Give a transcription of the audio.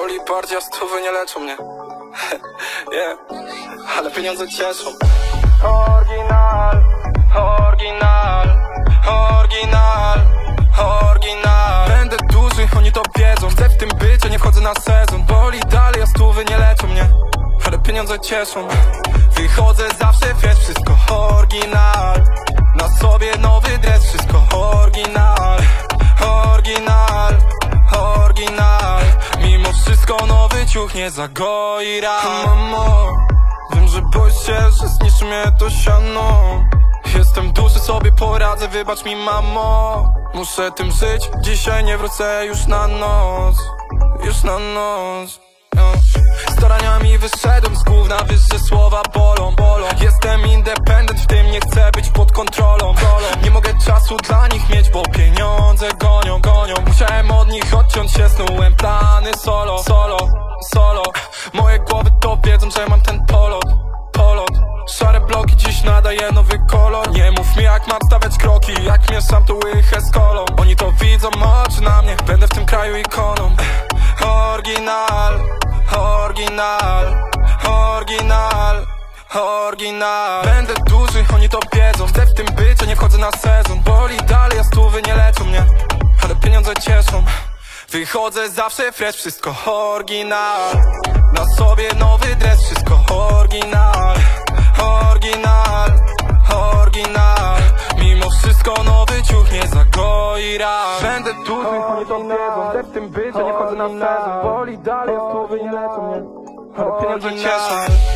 Boli bardziej, a stówy nie leczą mnie. Yeah. Ale pieniądze cieszą. Oryginal, oryginal, oryginal, oryginal. Będę duży, oni to wiedzą. Chcę w tym być, a nie wchodzę na sezon. Boli dalej, a stówy nie leczą mnie. Ale pieniądze cieszą. Wychodzę zawsze, wiesz, wszystko oryginal. Na sobie nowy dres, wszystko oryginal. Oryginal, oryginal. Mimo wszystko nowy ciuch nie zagoi ran. Mamo, wiem, że boisz się, że zniszczy mnie to siano. Jestem duży, sobie poradzę, wybacz mi, mamo. Muszę tym żyć, dzisiaj nie wrócę już na noc. Już na noc. Staraniami wyszedłem z gówna, wiesz, że słowa bolą. Jestem independent, w tym nie chcę być pod kontrolą. Nie mogę czasu dla nich mieć, bo pieniądze gonią. Musiałem od nich odciąć się, snułem plany solo. Moje głowy to wiedzą, że mam ten polot. Szare bloki dziś nadaje nowy kolor. Nie mów mi, jak mam stawiać kroki, jak mieszam tu łychę z kolą. Oni to widzą, oczy na mnie, będę w tym kraju ikoną. Oryginal, oryginal, oryginal, oryginal. Będę duży, oni to wiedzą. Chcę w tym być, a nie wchodzę na sezon. Boli dalej, a stówy nie leczą mnie. Ale pieniądze cieszą. Wychodzę zawsze fresh, wszystko oryginal. Na sobie nowy dres, wszystko oryginal. Oryginal, oryginal. Mimo wszystko nowy ciuch nie zagoi ran. Będę duży, oni to wiedzą. Chcę w tym być, a nie wchodzę na sezon. Boli dalej, a stówy nie leczą mnie. Ale pieniądze cieszą.